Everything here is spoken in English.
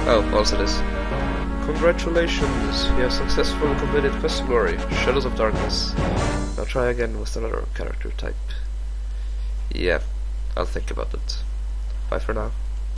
Oh, also this. Congratulations, you have successfully completed Quest Glory, Shadows of Darkness. Now try again with another character type. Yeah, I'll think about it. Bye for now.